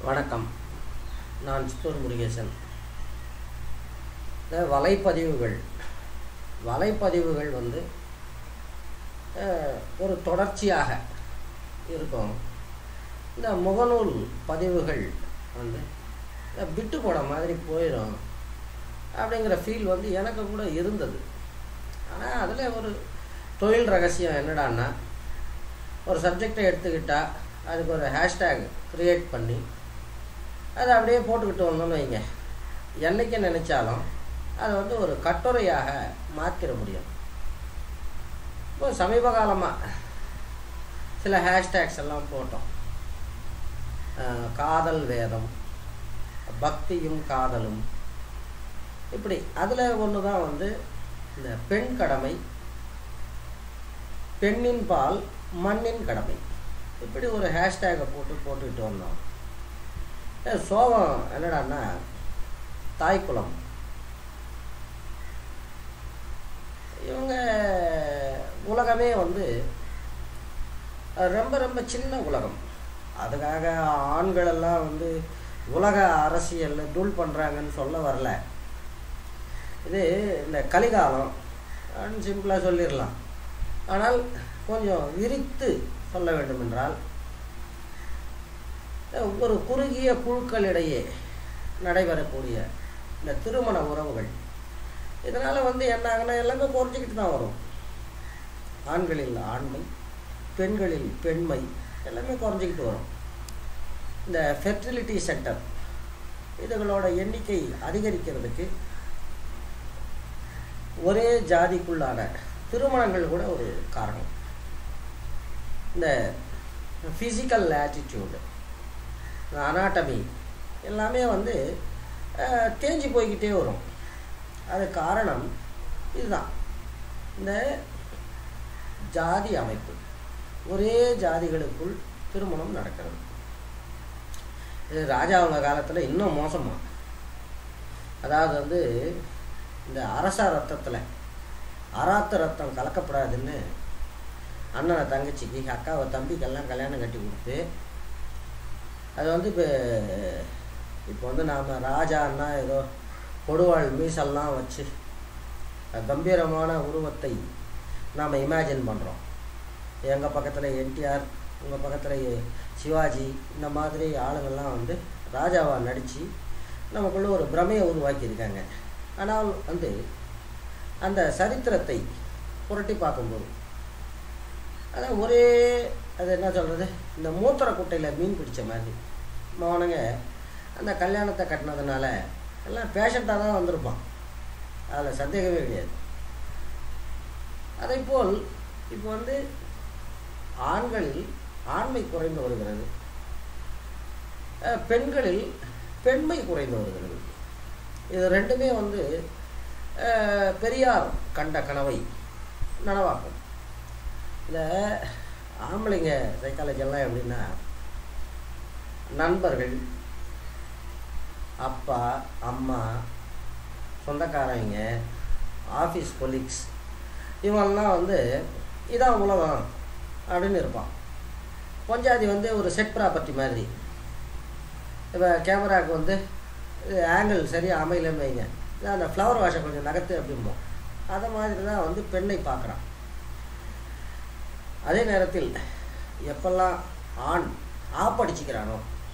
வணக்கம். நான் சித்தூர் முருகேசன். இந்த வலைப்பதிவுகள் வந்து ஒரு தொடர்ச்சியாக இருக்கும். இந்த முகநூல் பதிவுகள் வந்து விட்டு போட மாதிரி போயிடும் அப்படிங்கிற ஃபீல் வந்து எனக்கு கூட இருந்தது. ஆனால் அதில் ஒரு தொழில் ரகசியம் என்னடான்னா, ஒரு சப்ஜெக்டை எடுத்துக்கிட்டால் அதுக்கு ஒரு ஹேஷ்டேக் க்ரியேட் பண்ணி அதை அப்படியே போட்டுக்கிட்டு வந்தோம்னு வைங்க, என்றைக்கு நினச்சாலும் அதை வந்து ஒரு கட்டுரையாக மாற்றிட முடியும். இப்போ சமீப காலமாக சில ஹேஷ்டேக்ஸ் எல்லாம் போட்டோம். காதல் வேதம், பக்தியும் காதலும், இப்படி அதில் ஒன்று தான் வந்து இந்த பெண் கடமை, பெண்ணின் பால் மண்ணின் கடமை, இப்படி ஒரு ஹேஷ்டேகை போட்டுக்கிட்டு வந்தோம். சோகம் என்னடான்னா, தாய்க்குளம் இவங்க உலகமே வந்து ரொம்ப ரொம்ப சின்ன உலகம். அதுக்காக ஆண்களெல்லாம் வந்து உலக அரசியலில் தூள் பண்ணுறாங்கன்னு சொல்ல வரல. இது இந்த கலிகாலம் அப்படின்னு சிம்பிளாக சொல்லிடலாம். ஆனால் கொஞ்சம் விரித்து சொல்ல வேண்டும் என்றால், ஒரு குறுகிய குழுக்களிடையே நடைபெறக்கூடிய இந்த திருமண உறவுகள், இதனால் வந்து என்னாங்கன்னா எல்லாமே குறைஞ்சிக்கிட்டு தான் வரும். ஆண்களில் ஆண்மை, பெண்களில் பெண்மை எல்லாமே குறைஞ்சிக்கிட்டு வரும். இந்த ஃபெர்டிலிட்டி சென்டர் இதுகளோட எண்ணிக்கை அதிகரிக்கிறதுக்கு ஒரே ஜாதிக்குள்ளான திருமணங்கள் கூட ஒரு காரணம். இந்த ஃபிசிக்கல் ஆட்டிடியூடு, அனாட்டமி எல்லாமே வந்து தேஞ்சு போய்கிட்டே வரும். அது காரணம் இதுதான். இந்த ஜாதி அமைப்பு, ஒரே ஜாதிகளுக்குள் திருமணம் நடக்கிறது. இது ராஜாவுங்க காலத்தில் இன்னும் மோசமாக. அதாவது வந்து இந்த அரச ரத்தத்தில் அராத்த ரத்தம் கலக்கப்படாதுன்னு அண்ணனை தங்கச்சிக்கு, அக்காவை தம்பிக்கெல்லாம் கல்யாணம் கட்டி கொடுத்து, அது வந்து இப்போ வந்து நாம் ராஜான்னா ஏதோ கொடுவாள் மீசெல்லாம் வச்சு கம்பீரமான உருவத்தை நாம் இமேஜின் பண்ணுறோம். எங்கள் பக்கத்தில் என்டிஆர், உங்கள் பக்கத்தில் சிவாஜி, இந்த மாதிரி ஆளுங்கள்லாம் வந்து ராஜாவாக நடித்து நமக்குள்ளே ஒரு பிரமையை உருவாக்கியிருக்காங்க. ஆனால் வந்து அந்த சரித்திரத்தை புரட்டி பார்க்கும்போது அதான் ஒரே, அது என்ன சொல்கிறது, இந்த மூத்திர குட்டையில் மீன் பிடிச்ச மாதிரி மவனுங்க அந்த கல்யாணத்தை கட்டினதுனால எல்லாம் பேஷண்ட்டாக தான் வந்திருப்பான். அதில் சந்தேகமே கிடையாது. அதேபோல் இப்போ வந்து ஆண்களில் ஆண்மை குறைந்து வருகிறது, பெண்களில் பெண்மை குறைந்து வருகிறது. இது ரெண்டுமே வந்து பெரியார் கண்ட கனவை நனவாக்கும். இந்த ஆம்பளைங்க சைக்காலஜியெல்லாம் எப்படின்னா, நண்பர்கள், அப்பா அம்மா, சொந்தக்காரங்க, ஆஃபீஸ் கொலீக்ஸ், இவங்கெல்லாம் வந்து இதான் உலகம் அப்படின்னு இருப்பான். பொஞ்சாதி வந்து ஒரு செட் ப்ராப்பர்ட்டி மாதிரி. இப்போ கேமராவுக்கு வந்து ஆங்கிள் சரியாக அமையலன்னு வைங்க, அந்த ஃப்ளவர் வாஷை கொஞ்சம் நகர்த்து அப்படிம்போம். அதை மாதிரி தான் வந்து பெண்ணை பார்க்குறான். அதே நேரத்தில் எப்பெல்லாம் ஆண் ஆப்படிச்சிக்கிறானோ,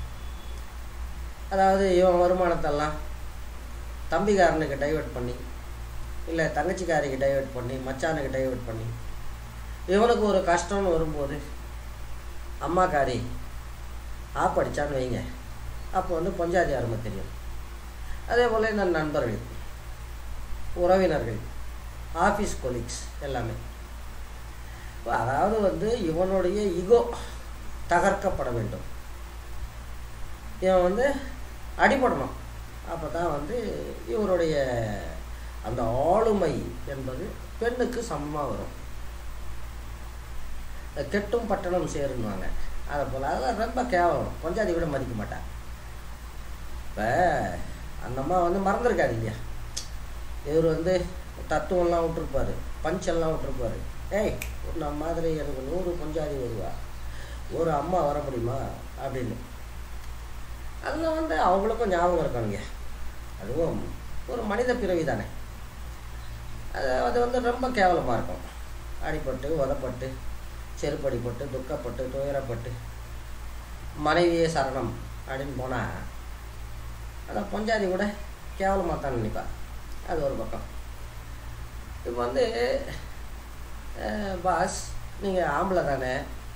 அதாவது இவன் வருமானத்தெல்லாம் தம்பிக்காரனுக்கு டைவெர்ட் பண்ணி, இல்லை தங்கச்சிக்காரிக்கு டைவெர்ட் பண்ணி, மச்சானுக்கு டைவெர்ட் பண்ணி, இவனுக்கு ஒரு கஷ்டம்னு வரும்போது அம்மாக்காரி ஆப்படிச்சான்னு வைங்க, அப்போ வந்து பொஞ்சாதி அருமை தெரியும். அதே போல் இந்த நண்பர்கள், உறவினர்கள், ஆஃபீஸ் கொலீக்ஸ் எல்லாமே, அதாவது வந்து இவனுடைய ஈகோ தகர்க்கப்பட வேண்டும், இவன் வந்து அடிபடணும். அப்போ தான் வந்து இவருடைய அந்த ஆளுமை என்பது பெண்ணுக்கு சமமாக வரும். கெட்டும் பட்டணம் சேருன்னுவாங்க. அதை போல் அதெல்லாம் ரொம்ப கேவலம். பொஞ்சாதி கூட மதிக்க மாட்டான். இப்போ அந்த அம்மா வந்து மறந்துருக்காது இல்லையா, இவர் வந்து தத்துவம்லாம் விட்டுருப்பார், பஞ்செல்லாம் விட்டுருப்பார். ஏய், நம்ம மாதிரி எனக்கு 100 பொஞ்சாதி வருவா, ஒரு அம்மா வர முடியுமா அப்படின்னு. அதில் வந்து அவங்களுக்கும் ஞாபகம் இருக்கணுங்க. அதுவும் ஒரு மனித பிறவி தானே. அது வந்து ரொம்ப கேவலமாக இருக்கும். அடிபட்டு உதப்பட்டு செருப்படிப்பட்டு துக்கப்பட்டு துயரப்பட்டு மனைவியே சரணம் அப்படின்னு போனால் அந்த பொஞ்சாதி கூட கேவலமாக தான் நினைப்பா. அது ஒரு பக்கம். இப்போ வந்து பாஸ் நீங்கள் ஆம்பளை தானே,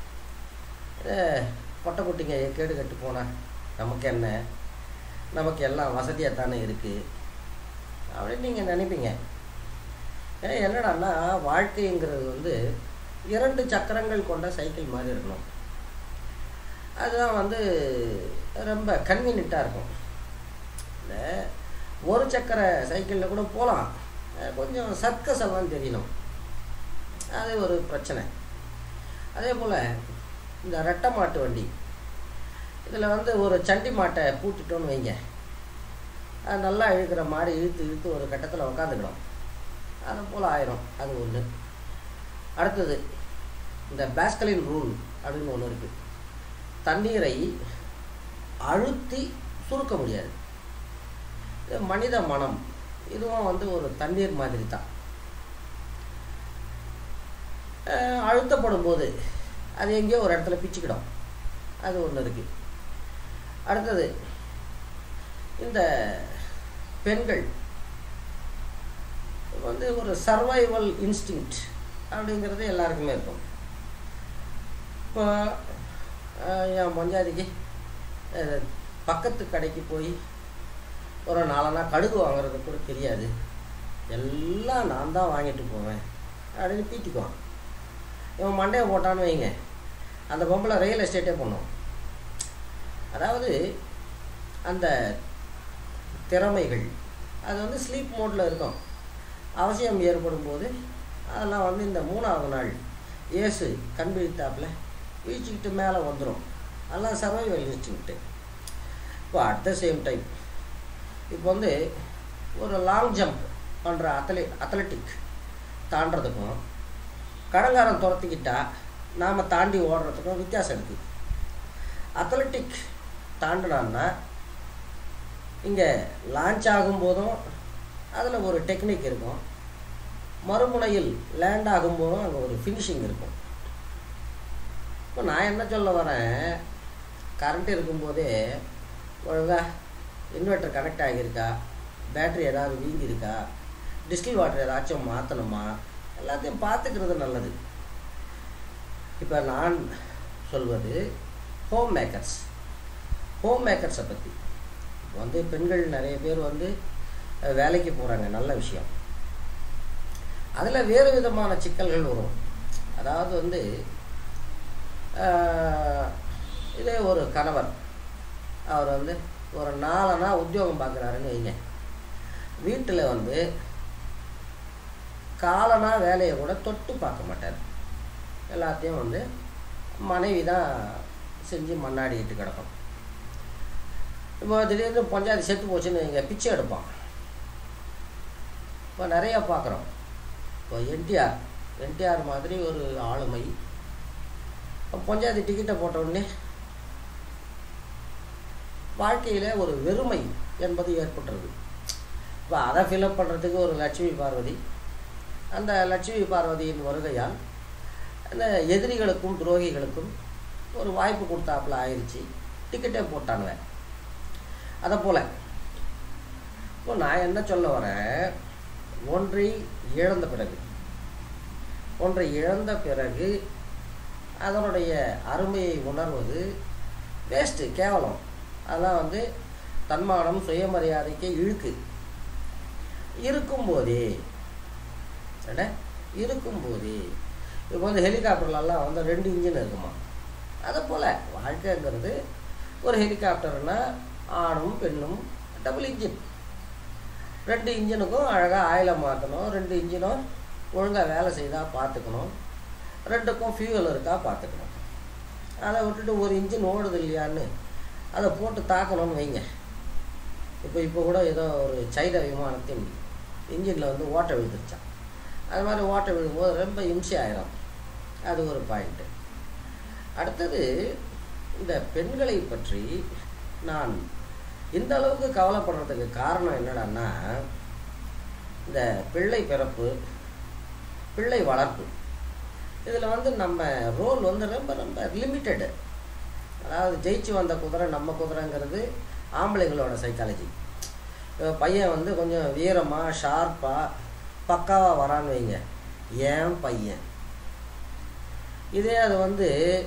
பொட்டை குட்டிங்க கேடு கட்டு போனால் நமக்கு என்ன, நமக்கு எல்லாம் வசதியாக தானே இருக்குது அப்படின்னு நீங்கள் நினைப்பீங்க. என்னடான்னா வாழ்க்கைங்கிறது வந்து 2 சக்கரங்கள் கொண்ட சைக்கிள் மாதிரி இருக்கணும். அதுதான் வந்து ரொம்ப கன்வீனியண்ட்டாக இருக்கும். இந்த ஒரு சக்கர சைக்கிளில் கூட போகலாம், கொஞ்சம் சர்க்கஸ் எல்லாம் தெரியணும். அது ஒரு பிரச்சனை. அதே போல் இந்த ரெட்டை மாட்டு வண்டி இதில் வந்து ஒரு சண்டி மாட்டை பூட்டிட்டோன்னு வைங்க, அது நல்லா இழுக்கிற மாதிரி இழுத்து இழுத்து ஒரு கட்டத்தில் உக்காந்துக்கணும். அதை போல் ஆயிரும். அது ஒன்று. அடுத்தது இந்த பாஸ்கலின் ரூல் அப்படின்னு ஒன்று இருக்குது. தண்ணீரை அழுத்தி சுருக்க முடியாது. மனித மனம் இதுவும் வந்து ஒரு தண்ணீர் மாதிரி தான். அழுத்தப்படும் போது அது எங்கேயோ ஒரு இடத்துல பிச்சுக்கிடும். அது ஒன்று இருக்குது. அடுத்தது இந்த பெண்கள் வந்து ஒரு சர்வைவல் இன்ஸ்டிங்க்ட் அப்படிங்கிறது எல்லாருக்குமே இருக்கும். இப்போ என் பஞ்சாதிக்கு பக்கத்து கடைக்கு போய் ஒரு 4 கடுகு வாங்குறது கூட தெரியாது, எல்லாம் நான் தான் வாங்கிட்டு போவேன் அப்படின்னு பீத்திக்குவான். இவன் மண்டையை போட்டான்னு வைங்க, அந்த பொம்பளை ரியல் எஸ்டேட்டே பண்ணும். அதாவது அந்த திறமைகள் அது வந்து ஸ்லீப் மோடில் இருக்கும். அவசியம் ஏற்படும் போது அதெல்லாம் வந்து இந்த 3ஆவது நாள் ஏசு கண் விழித்தாப்பில் வீழ்ச்சிக்கிட்டு மேலே வந்துடும். அதெல்லாம் சர்வைவல் இன்ஸ்டிங்க்ட்டு. இப்போ அட் த சேம் டைம் இப்போ வந்து ஒரு லாங் ஜம்ப் பண்ணுற அத்லெட்டிக் தாண்டறதுக்கும் கடங்காரம் துரத்திக்கிட்டால் நாம் தாண்டி ஓடுறதுக்கும் வித்தியாசம் இருக்குது. அத்லெட்டிக் தாண்டினான்னா இங்கே லான்ச் ஆகும்போதும் அதில் ஒரு டெக்னிக் இருக்கும், மறுமுனையில் லேண்ட் ஆகும்போதும் அங்கே ஒரு ஃபினிஷிங் இருக்கும். இப்போ நான் என்ன சொல்ல வரேன், கரண்ட் இருக்கும்போதே ஒழுங்காக இன்வெர்ட்டர் கனெக்ட் ஆகியிருக்கா, பேட்ரி ஏதாவது வீங்கியிருக்கா, டிஸ்டில் வாட்டர் ஏதாச்சும் மாற்றணுமா, எல்லாத்தையும் பார்த்துக்கிறது நல்லது. இப்போ நான் சொல்வது ஹோம் மேக்கர்ஸை பற்றி. வந்து பெண்கள் நிறைய பேர் வந்து வேலைக்கு போகிறாங்க, நல்ல விஷயம். அதில் வேறு விதமான சிக்கல்கள் வரும். அதாவது வந்து இதே ஒரு கணவர் அவர் வந்து ஒரு 4 உத்தியோகம் பார்க்குறாருன்னு வைங்க, வீட்டில் வந்து காலனா வேலையை கூட தொட்டு பார்க்க மாட்டார். எல்லாத்தையும் வந்து மனைவி தான் செஞ்சு மண்ணாடிக்கிட்டு கிடக்கும். இப்போ திடீர்னு பஞ்சாயத்து செத்து போச்சுன்னு இங்கே பிச்சை எடுப்பான். இப்போ நிறையா பார்க்குறோம். இப்போ என்டிஆர் மாதிரி ஒரு ஆளுமை பஞ்சாயத்து டிக்கெட்டை போட்ட உடனே வாழ்க்கையில் ஒரு வெறுமை என்பது ஏற்பட்டுருது. இப்போ அதை ஃபில்அப் பண்ணுறதுக்கு ஒரு லட்சுமி பார்வதி, அந்த லட்சுமி பார்வதியின் வருகையால் அந்த எதிரிகளுக்கும் துரோகிகளுக்கும் ஒரு வாய்ப்பு கொடுத்தாப்புல ஆயிடுச்சு, டிக்கெட்டே போட்டானுங்க. அதை போல் இப்போ நான் என்ன சொல்ல வரேன், ஒன்றை இழந்த பிறகு அதனுடைய அருமையை உணர்வது வேஸ்ட்டு, கேவலம். அதெல்லாம் வந்து தன்மானம் சுயமரியாதைக்கு இழுக்கு. இருக்கும்போதே இப்போ வந்து ஹெலிகாப்டர்லாம் வந்து 2 இன்ஜின் இருக்குமா, அதை போல் வாழ்க்கைங்கிறது ஒரு ஹெலிகாப்டர்னா ஆணும் பெண்ணும் டபுள் இன்ஜின். 2 இன்ஜினுக்கும் அழகாக ஆயிலை மாற்றணும், 2 இன்ஜினும் ஒழுங்காக வேலை செய்தால் பார்த்துக்கணும், 2க்கும் ஃபியூவல் இருக்கா பார்த்துக்கணும். அதை விட்டுட்டு ஒரு இன்ஜின் ஓடுது இல்லையான்னு அதை போட்டு தாக்கணும்னு வைங்க. இப்போ கூட ஏதோ ஒரு சைனா விமானத்தின் இன்ஜினில் வந்து ஓட்டை விழுந்துருச்சான். அது மாதிரி ஓட்டை விழும்போது ரொம்ப இம்சை ஆயிரும். அது ஒரு பாயிண்ட்டு. அடுத்தது இந்த பெண்களை பற்றி நான் இந்த அளவுக்கு கவலைப்படுறதுக்கு காரணம் என்னடான்னா, இந்த பிள்ளை பிறப்பு, பிள்ளை வளர்ப்பு, இதில் வந்து நம்ம ரோல் வந்து ரொம்ப ரொம்ப லிமிட்டடு. அதாவது ஜெயிச்சு வந்த குதிரை நம்ம குதிரைங்கிறது ஆம்பளைங்களோட சைக்காலஜி. பையன் வந்து கொஞ்சம் வீரமாக ஷார்ப்பாக பக்காவாக வரான்னு வைங்க, ஏன் பையன். இதே அது வந்து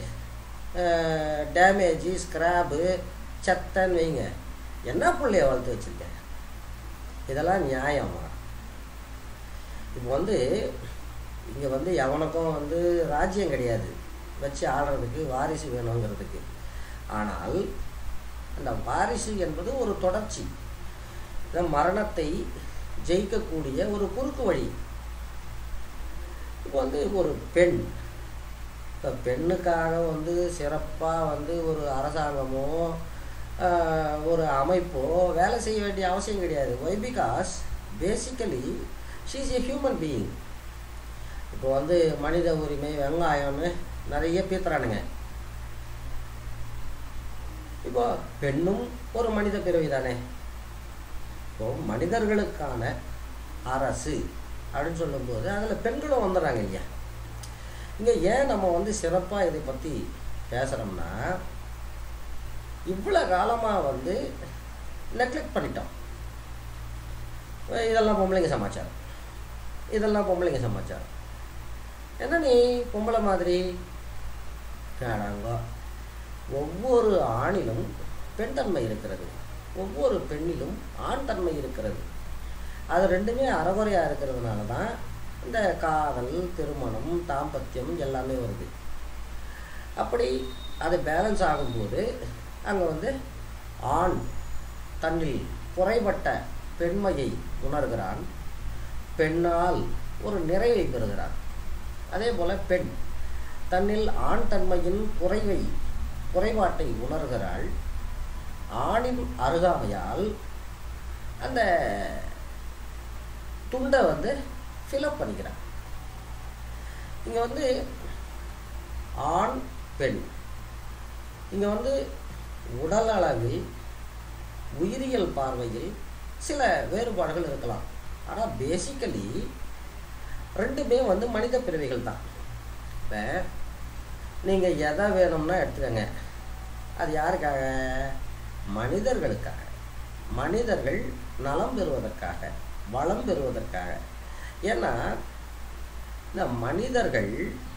டேமேஜு ஸ்க்ராப்பு செத்தன்னு வைங்க, என்ன பிள்ளைய வளர்த்து வச்சுருக்கேன். இதெல்லாம் நியாயமா? இப்போ வந்து இங்கே வந்து எவனுக்கும் வந்து ராஜ்யம் கிடையாது வச்சு ஆடுறதுக்கு, வாரிசு வேணுங்கிறதுக்கு. ஆனால் அந்த வாரிசு என்பது ஒரு தொடர்ச்சி, மரணத்தை ஜெயிக்கக்கூடிய ஒரு குறுக்கு வழி. இப்போ வந்து ஒரு பெண், இப்போ பெண்ணுக்காக வந்து சிறப்பாக வந்து ஒரு அரசாங்கமோ ஒரு அமைப்போ வேலை செய்ய வேண்டிய அவசியம் கிடையாது. Why? Because basically she is a human being. இப்போ வந்து மனித உரிமை வெங்காயம்னு நிறைய பேத்துறானுங்க. இப்போ பெண்ணும் ஒரு மனித பிறவி தானே. இப்போ மனிதர்களுக்கான அரசு அப்படின்னு சொல்லும்போது அதில் பெண்களும் வந்துடுறாங்க இல்லையா. இங்கே ஏன் நம்ம வந்து சிறப்பாக இதை பற்றி பேசுகிறோம்னா, இவ்வளோ காலமாக வந்து நெக்லெக்ட் பண்ணிட்டோம். இதெல்லாம் பொம்பளைங்க சமாச்சாரம், இதெல்லாம் பொம்பளைங்க சமாச்சாரம். என்ன நீ பொம்பளை மாதிரி வேணாங்க. ஒவ்வொரு ஆணிலும் பெண் தன்மை இருக்கிறது, ஒவ்வொரு பெண்ணிலும் ஆண் தன்மை இருக்கிறது. அது ரெண்டுமே அறகுறையாக இருக்கிறதுனால தான் இந்த காதல், திருமணம், தாம்பத்தியம் எல்லாமே வருது. அப்படி அது பேலன்ஸ் ஆகும்போது அங்கே வந்து ஆண் தன்னில் குறைபட்ட பெண்மையை உணர்கிறான், பெண்ணால் ஒரு நிறைவை பெறுகிறான். அதே போல் பெண் தன்னில் ஆண் தன்மையின் குறைபாட்டை உணர்கிறாள். ஆணின் அருகாமையால் அந்த துண்டை வந்து ஃபில்அப் பண்ணிக்கிறான். இங்கே வந்து ஆண் பெண், இங்கே வந்து உடல் அளவில் உயிரியல் பார்வையில் சில வேறுபாடுகள் இருக்கலாம். ஆனால் பேசிக்கலி ரெண்டுமே வந்து மனித பிறவிகள் தான். இப்போ நீங்கள் எதை வேணும்னா எடுத்துக்கங்க, அது யாருக்காக? மனிதர்களுக்காக. மனிதர்கள் நலம் பெறுவதற்காக, வளம் பெறுவதற்காக. ஏன்னா இந்த மனிதர்கள்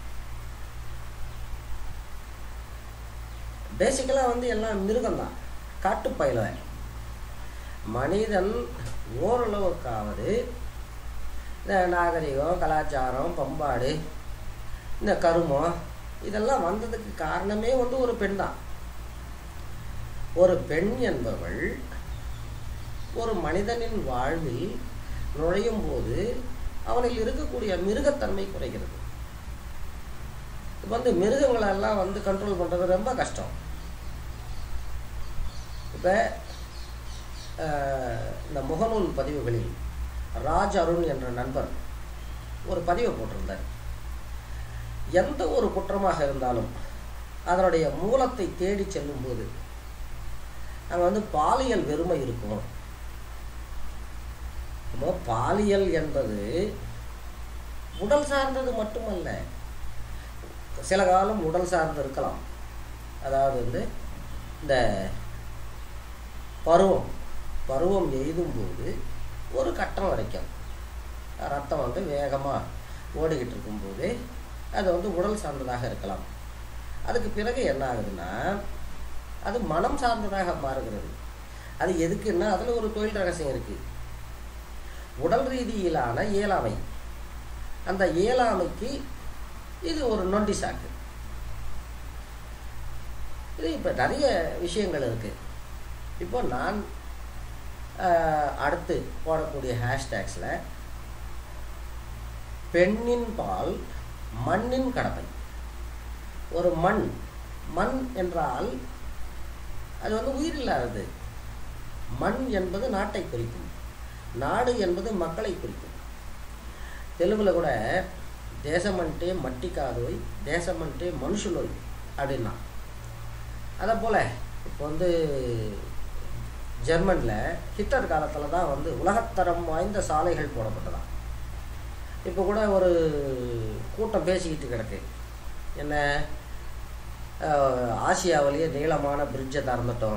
பேசிக்கலாக வந்து எல்லாம் மிருகம்தான், காட்டுப்பயில. மனிதன் ஓரளவுக்காவது இந்த நாகரிகம், கலாச்சாரம், பண்பாடு, இந்த கருமம் இதெல்லாம் வந்ததுக்கு காரணமே வந்து ஒரு பெண் தான். ஒரு பெண் என்பவள் ஒரு மனிதனின் வாழ்வில் நுழையும் போது அவனில் இருக்கக்கூடிய மிருகத்தன்மை குறைகிறது. இப்போ வந்து மிருகங்களெல்லாம் வந்து கண்ட்ரோல் பண்ணுறது ரொம்ப கஷ்டம். இப்போ இந்த முகநூல் பதிவுகளில் ராஜ் அருண் என்ற நண்பர் ஒரு பதிவை போட்டிருந்தார். எந்த ஒரு குற்றமாக இருந்தாலும் அதனுடைய மூலத்தை தேடி செல்லும்போது அங்கே வந்து பாலியல் வெறுமை இருக்கும். இப்போ பாலியல் என்பது உடல் சார்ந்தது மட்டுமல்ல, சில காலம் உடல் சார்ந்து இருக்கலாம். அதாவது வந்து இந்த பருவம் எய்தும்போது ஒரு கட்டம் வரைக்கும் ரத்தம் வந்து வேகமாக ஓடிக்கிட்டு இருக்கும்போது அது வந்து உடல் சார்ந்ததாக இருக்கலாம். அதுக்கு பிறகு என்ன ஆகுதுன்னா அது மனம் சார்ந்ததாக மாறுகிறது. அது எதுக்குன்னா அதில் ஒரு தொழில் ரகசியம் இருக்குது. உடல் ரீதியிலான இயலாமை, அந்த இயலாமைக்கு இது ஒரு நொண்டி சாக்கு. இது இப்போ நிறைய விஷயங்கள் இருக்குது. இப்போ நான் அடுத்து போடக்கூடிய ஹேஷ்டேக்ஸில் பெண்ணின் பால் மண்ணின் கடமை. ஒரு மண் என்றால் அது வந்து உயிரில்லாதது. மண் என்பது நாட்டை குறிக்கும், நாடு என்பது மக்களை குறிக்கும். தெலுங்குல கூட தேசமன்ட்டே மட்டி காதோய், தேசமன்ட்டே மனுஷனோய் அப்படின்னா. அதை போல் இப்போ வந்து ஜெர்மனில் ஹிட்லர் காலத்தில் தான் வந்து உலகத்தரம் வாய்ந்த சாலைகள் போடப்பட்டதான். இப்போ கூட ஒரு கூட்டம் பேசிக்கிட்டு கிடக்கு, என்ன ஆசியாவிலேயே நீளமான பிரிட்ஜை திறந்துட்டோம்.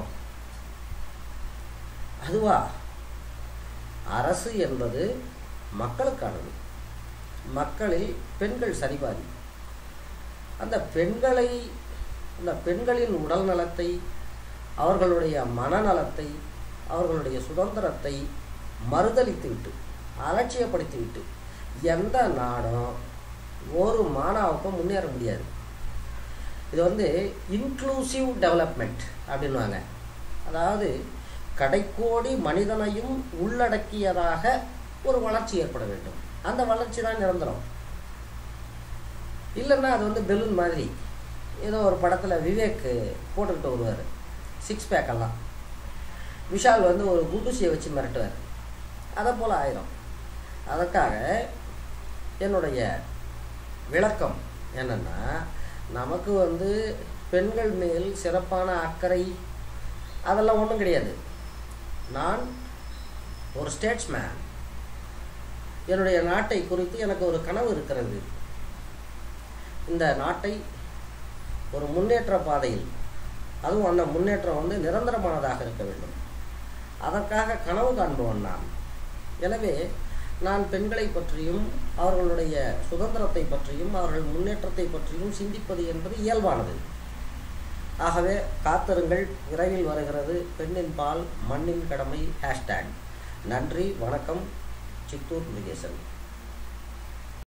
அதுவா? அரசு என்பது மக்களுக்கானது. மக்களில் பெண்கள் சரிபாதி. அந்த பெண்களின் உடல் நலத்தை, அவர்களுடைய மனநலத்தை, அவர்களுடைய சுதந்திரத்தை மறுதலித்துவிட்டு, அலட்சியப்படுத்திவிட்டு எந்த நாடும் ஒரு மாணாவுக்கும் முன்னேற முடியாது. இது வந்து இன்க்ளூசிவ் டெவலப்மெண்ட் அப்படின்வாங்க. அதாவது கடைக்கோடி மனிதனையும் உள்ளடக்கியதாக ஒரு வளர்ச்சி ஏற்பட வேண்டும். அந்த வளர்ச்சி தான் நிரந்தரம். இல்லைன்னா அது வந்து பெலூன் மாதிரி ஏதோ ஒரு படத்தில் விவேக் போட்டுக்கிட்டு வருவார், 6 பேக்கெல்லாம். விஷால் வந்து ஒரு குண்டூசியை வச்சு மிரட்டுவார். அதை போல் ஆயிரும். அதற்காக என்னுடைய விளக்கம் என்னென்னா, நமக்கு வந்து பெண்கள் மேல் சிறப்பான அக்கறை அதெல்லாம் ஒன்றும் கிடையாது. நான் ஒரு ஸ்டேட்ஸ்மேன். என்னுடைய நாட்டை குறித்து எனக்கு ஒரு கனவு இருக்கிறது. இந்த நாட்டை ஒரு முன்னேற்ற பாதையில், அதுவும் அந்த முன்னேற்றம் வந்து நிரந்தரமானதாக இருக்க வேண்டும். அதற்காக கனவு காண்பவன் நான். எனவே நான் பெண்களை பற்றியும் அவர்களுடைய சுதந்திரத்தை பற்றியும் அவர்கள் முன்னேற்றத்தை பற்றியும் சிந்திப்பது என்பது இயல்பானது. ஆகவே காத்திருங்கள், விரைவில் வருகிறது பெண்ணின் பால் மண்ணின் கடமை #. நன்றி, வணக்கம். சித்தூர் முருகேசன்.